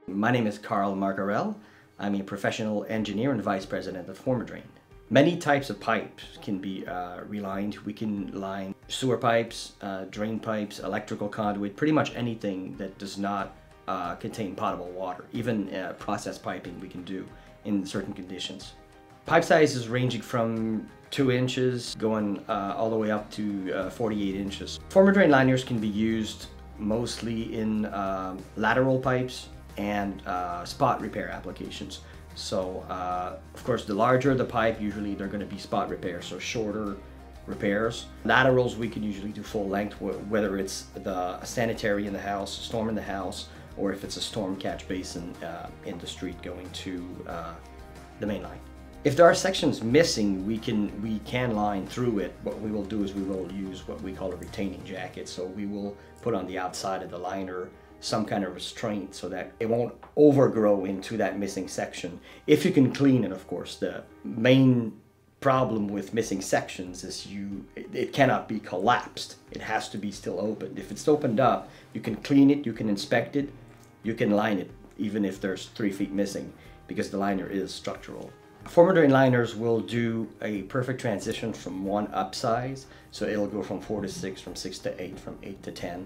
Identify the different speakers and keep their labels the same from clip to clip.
Speaker 1: My name is Carl Marc-Aurele. I'm a professional engineer and vice president of Formadrain. Many types of pipes can be relined. We can line sewer pipes, drain pipes, electrical conduit, pretty much anything that does not contain potable water. Even process piping we can do in certain conditions. Pipe sizes ranging from 2 inches going all the way up to 48 inches. Formadrain liners can be used mostly in lateral pipes and spot repair applications. So of course, the larger the pipe, usually they're going to be spot repairs, so shorter repairs. Laterals we can usually do full length, whether it's the sanitary in the house, storm in the house, or if it's a storm catch basin in the street going to the main line. If there are sections missing, we can line through it. What we will do is we will use what we call a retaining jacket. So we will put on the outside of the liner some kind of restraint so that it won't overgrow into that missing section. If you can clean it, of course. The main problem with missing sections is it cannot be collapsed. It has to be still open. If it's opened up, you can clean it, you can inspect it, you can line it, even if there's 3 feet missing, because the liner is structural. Formadrain liners will do a perfect transition from one upsize, so it'll go from 4 to 6, from 6 to 8, from 8 to 10.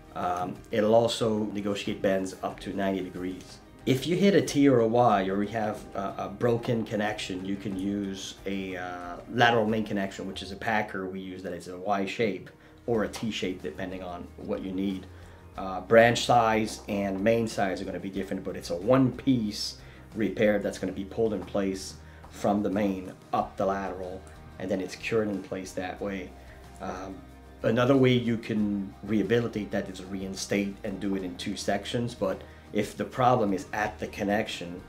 Speaker 1: It'll also negotiate bends up to 90 degrees. If you hit a T or a Y, or you have a broken connection, you can use a lateral main connection, which is a packer we use that is a Y shape or a T shape depending on what you need. Branch size and main size are going to be different, but it's a one-piece repair that's going to be pulled in place from the main up the lateral, and then it's cured in place that way. Another way you can rehabilitate that is reinstate and do it in 2 sections, but if the problem is at the connection,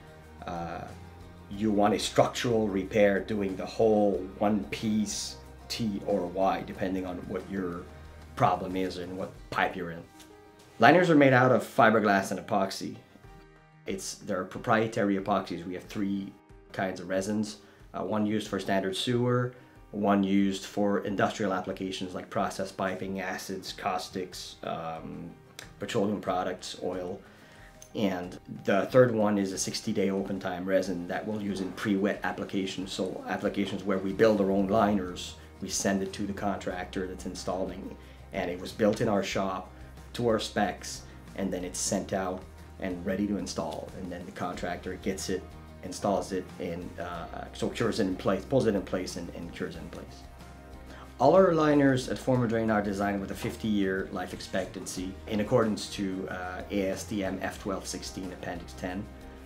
Speaker 1: you want a structural repair doing the whole one piece T or Y, depending on what your problem is and what pipe you're in. Liners are made out of fiberglass and epoxy. They're proprietary epoxies. We have 3 kinds of resins. One used for standard sewer, one used for industrial applications like process piping, acids, caustics, petroleum products, oil. And the third one is a 60-day open time resin that we'll use in pre-wet applications. So applications where we build our own liners, we send it to the contractor that's installing, and it was built in our shop to our specs, and then it's sent out and ready to install, and then the contractor gets it, installs it, and so cures it in place, pulls it in place, and cures it in place. All our liners at Formadrain are designed with a 50-year life expectancy in accordance to ASTM F1216 Appendix 10.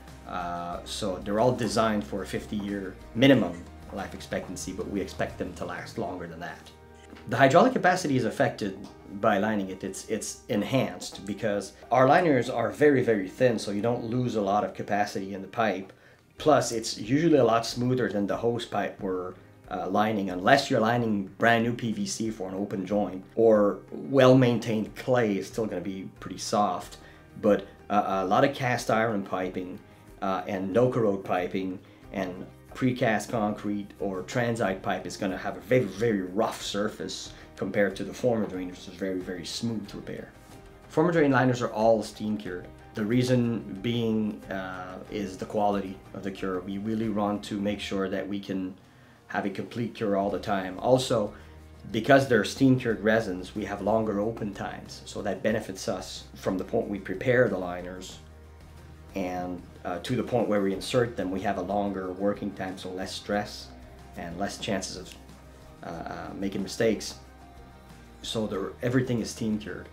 Speaker 1: So they're all designed for a 50-year minimum life expectancy, but we expect them to last longer than that. The hydraulic capacity is affected by lining it. It's enhanced because our liners are very, very thin, so you don't lose a lot of capacity in the pipe. Plus, it's usually a lot smoother than the hose pipe we're lining, unless you're lining brand new PVC for an open joint, or well-maintained clay is still going to be pretty soft. But a lot of cast iron piping and no-corrode piping and precast concrete or transite pipe is going to have a very, very rough surface compared to the Formadrain, which is very, very smooth to repair. Formadrain liners are all steam cured. The reason being is the quality of the cure. We really want to make sure that we can have a complete cure all the time. Also, because they're steam cured resins, we have longer open times, so that benefits us from the point we prepare the liners and to the point where we insert them. We have a longer working time, so less stress and less chances of making mistakes. So everything is steam cured.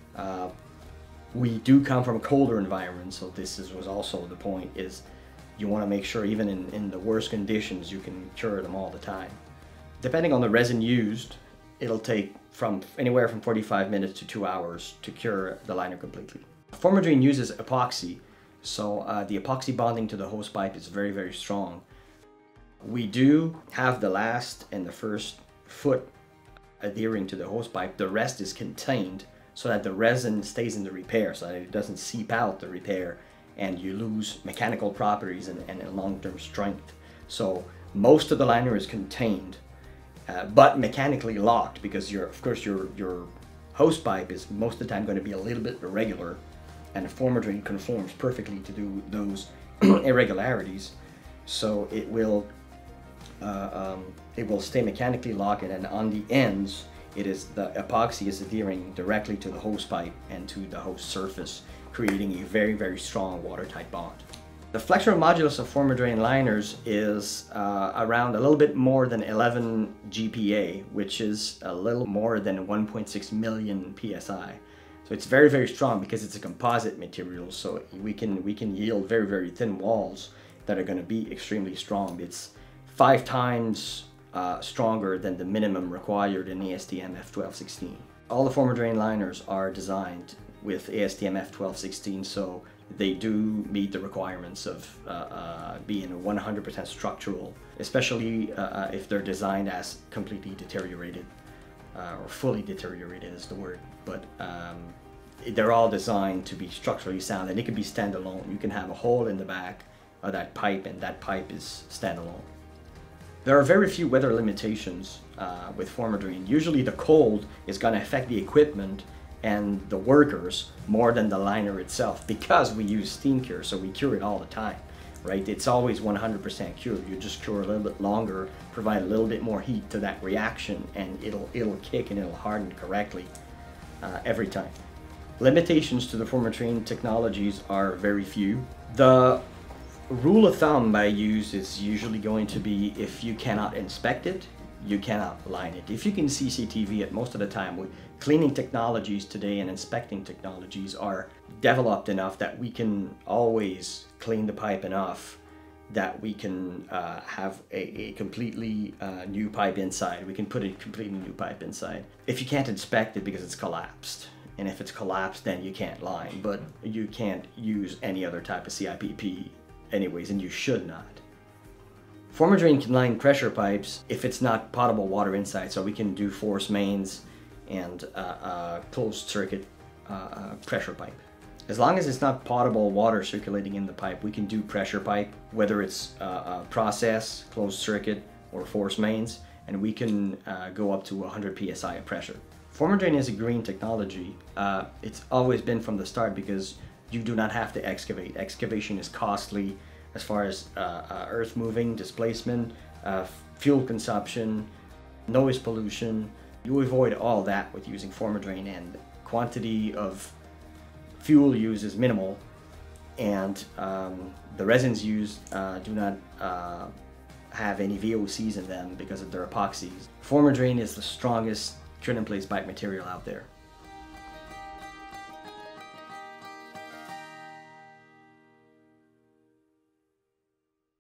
Speaker 1: We do come from a colder environment, so was also the point, is you want to make sure even in the worst conditions you can cure them all the time. Depending on the resin used, it'll take from anywhere from 45 minutes to 2 hours to cure the liner completely. Formadrain uses epoxy, so the epoxy bonding to the hose pipe is very, very strong. We do have the last and the first foot adhering to the hose pipe. The rest is contained so that the resin stays in the repair, so that it doesn't seep out the repair and you lose mechanical properties and long-term strength. So most of the liner is contained, but mechanically locked, because of course your hose pipe is most of the time going to be a little bit irregular, and the Formadrain conforms perfectly to do those irregularities. So it will stay mechanically locked, and then on the ends, the epoxy is adhering directly to the hose pipe and to the hose surface, creating a very, very strong watertight bond. The flexural modulus of Formadrain liners is around a little bit more than 11 GPa, which is a little more than 1.6 million PSI. So it's very, very strong because it's a composite material, so we can yield very, very thin walls that are going to be extremely strong. It's 5 times stronger than the minimum required in ASTM F1216. All the Formadrain liners are designed with ASTM F1216, so they do meet the requirements of being 100% structural, especially if they're designed as completely deteriorated, or fully deteriorated is the word. But they're all designed to be structurally sound, and it can be standalone. You can have a hole in the back of that pipe, and that pipe is standalone. There are very few weather limitations with Formadrain. Usually the cold is going to affect the equipment and the workers more than the liner itself, because we use steam cure, so we cure it all the time, right? It's always 100% cured. You just cure a little bit longer, provide a little bit more heat to that reaction, and it'll kick and it'll harden correctly every time. Limitations to the Formadrain technologies are very few. The rule of thumb I use is usually going to be, if you cannot inspect it, you cannot line it. If you can CCTV it, most of the time, cleaning technologies today and inspecting technologies are developed enough that we can always clean the pipe enough that we can have a completely new pipe inside. We can put a completely new pipe inside. If you can't inspect it because it's collapsed, and if it's collapsed, then you can't line, but you can't use any other type of CIPP anyways, and you should not. Formadrain can line pressure pipes if it's not potable water inside, so we can do force mains and closed circuit pressure pipe. As long as it's not potable water circulating in the pipe, we can do pressure pipe, whether it's process, closed circuit, or force mains, and we can go up to 100 PSI of pressure. Formadrain is a green technology. It's always been from the start, because you do not have to excavate. Excavation is costly as far as earth moving, displacement, fuel consumption, noise pollution. You avoid all that with using Formadrain, and quantity of fuel used is minimal, and the resins used do not have any VOCs in them because of their epoxies. Formadrain is the strongest trim-in-place pipe material out there.